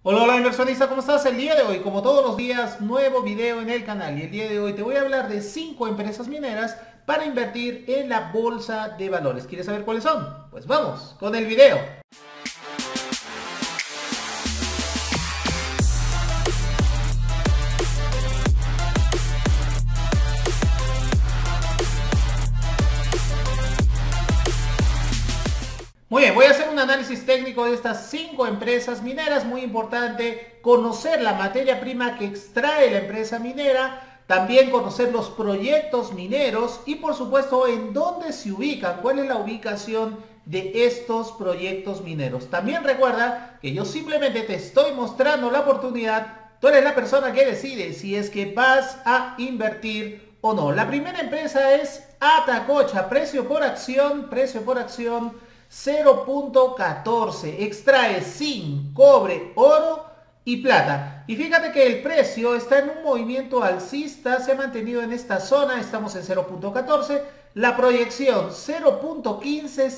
Hola, hola inversionista, ¿cómo estás? El día de hoy, como todos los días, nuevo video en el canal y el día de hoy te voy a hablar de 5 empresas mineras para invertir en la bolsa de valores. ¿Quieres saber cuáles son? Pues vamos con el video. Muy bien, voy a hacer un análisis técnico de estas 5 empresas mineras. Muy importante conocer la materia prima que extrae la empresa minera, también conocer los proyectos mineros y por supuesto en dónde se ubican, cuál es la ubicación de estos proyectos mineros. También recuerda que yo simplemente te estoy mostrando la oportunidad. Tú eres la persona que decide si es que vas a invertir o no. La primera empresa es Atacocha, precio por acción 0.14, extrae zinc, cobre, oro y plata. Y fíjate que el precio está en un movimiento alcista, se ha mantenido en esta zona, estamos en 0.14, la proyección 0.15,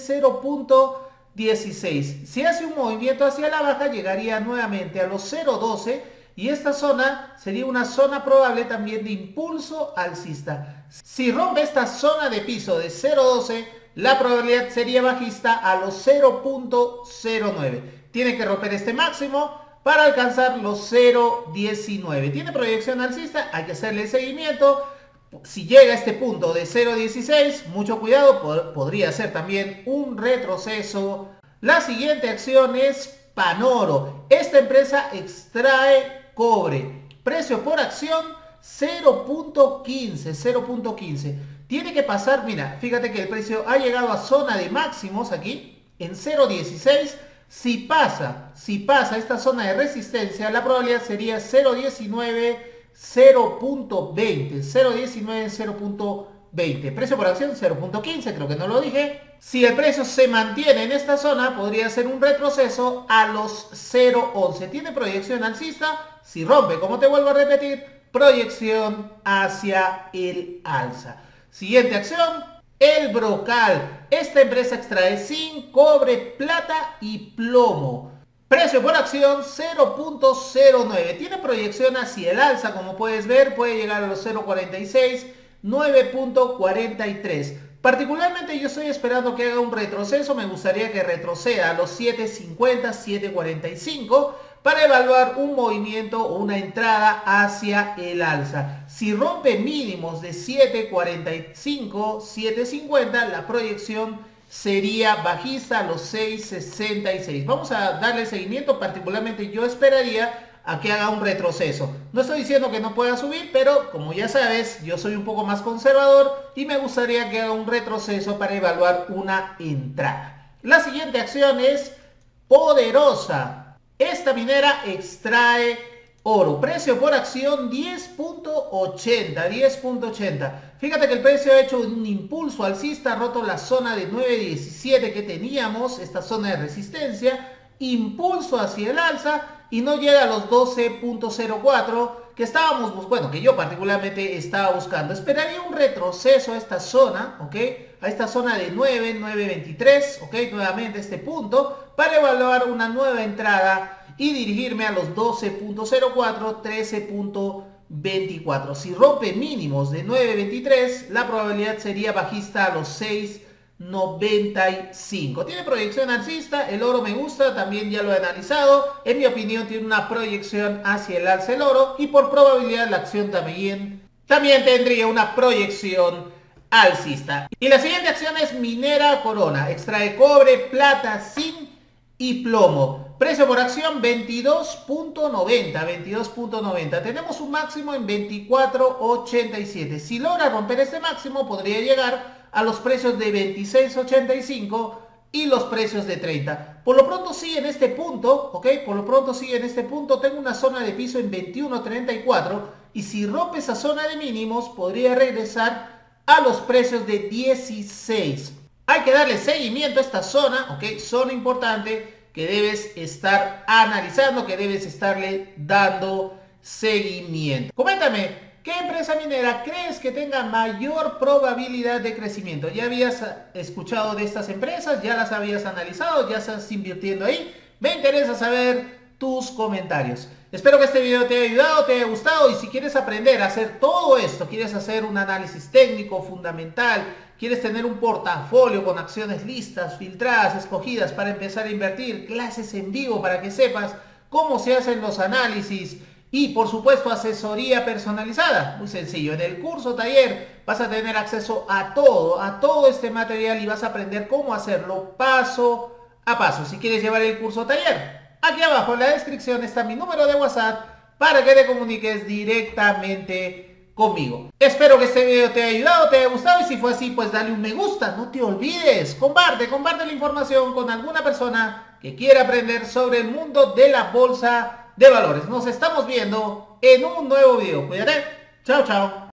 0.16. Si hace un movimiento hacia la baja, llegaría nuevamente a los 0.12 y esta zona sería una zona probable también de impulso alcista. Si rompe esta zona de piso de 0.12, la probabilidad sería bajista a los 0.09. Tiene que romper este máximo para alcanzar los 0.19. Tiene proyección alcista, hay que hacerle seguimiento. Si llega a este punto de 0.16, mucho cuidado, podría ser también un retroceso. La siguiente acción es Panoro. Esta empresa extrae cobre. Precio por acción 0.15, 0.15. Tiene que pasar, mira, fíjate que el precio ha llegado a zona de máximos aquí, en 0.16. Si pasa esta zona de resistencia, la probabilidad sería 0.19, 0.20, 0.19, 0.20. Precio por acción 0.15, creo que no lo dije. Si el precio se mantiene en esta zona, podría ser un retroceso a los 0.11. Tiene proyección alcista. Si rompe, como te vuelvo a repetir, proyección hacia el alza. Siguiente acción, el Brocal. Esta empresa extrae zinc, cobre, plata y plomo. Precio por acción 0.09. Tiene proyección hacia el alza, como puedes ver, puede llegar a los 0.46, 9.43. Particularmente yo estoy esperando que haga un retroceso, me gustaría que retroceda a los 7.50, 7.45 para evaluar un movimiento o una entrada hacia el alza. Si rompe mínimos de 7.45, 7.50, la proyección sería bajista a los 6.66. Vamos a darle seguimiento, particularmente yo esperaría a que haga un retroceso. No estoy diciendo que no pueda subir, pero como ya sabes, yo soy un poco más conservador y me gustaría que haga un retroceso para evaluar una entrada. La siguiente acción es Poderosa. Esta minera extrae oro. Precio por acción 10.80, 10.80. Fíjate que el precio ha hecho un impulso alcista, ha roto la zona de 9.17 que teníamos, esta zona de resistencia, impulso hacia el alza y no llega a los 12.04 que estábamos, bueno, que yo particularmente estaba buscando. Esperaría un retroceso a esta zona, ¿ok? A esta zona de 9, 9.23, ¿ok? Nuevamente este punto para evaluar una nueva entrada y dirigirme a los 12.04, 13.24. Si rompe mínimos de 9.23, la probabilidad sería bajista a los 6.95. Tiene proyección alcista, el oro me gusta, también ya lo he analizado. En mi opinión tiene una proyección hacia el alza el oro y por probabilidad la acción también tendría una proyección alcista. Y la siguiente acción es Minera Corona. Extrae cobre, plata, zinc y plomo. Precio por acción 22.90, 22.90. Tenemos un máximo en 24.87. Si logra romper este máximo, podría llegar a los precios de 26.85 y los precios de 30. Por lo pronto sigue en este punto, ¿ok? Por lo pronto sigue en este punto. Tengo una zona de piso en 21.34 y si rompe esa zona de mínimos, podría regresar a los precios de 16. Hay que darle seguimiento a esta zona, ¿ok? Zona importante que debes estar analizando, que debes estarle dando seguimiento. Coméntame, ¿qué empresa minera crees que tenga mayor probabilidad de crecimiento? ¿Ya habías escuchado de estas empresas? ¿Ya las habías analizado? ¿Ya estás invirtiendo ahí? Me interesa saber tus comentarios. Espero que este video te haya ayudado, te haya gustado, y si quieres aprender a hacer todo esto, quieres hacer un análisis técnico fundamental, quieres tener un portafolio con acciones listas, filtradas, escogidas para empezar a invertir, clases en vivo para que sepas cómo se hacen los análisis y por supuesto asesoría personalizada, muy sencillo. En el curso taller vas a tener acceso a todo este material y vas a aprender cómo hacerlo paso a paso. Si quieres llevar el curso taller, aquí abajo en la descripción está mi número de WhatsApp para que te comuniques directamente conmigo. Espero que este video te haya ayudado, te haya gustado, y si fue así, pues dale un me gusta, no te olvides, comparte la información con alguna persona que quiera aprender sobre el mundo de la bolsa de valores. Nos estamos viendo en un nuevo video. Cuídate. Chao, chao.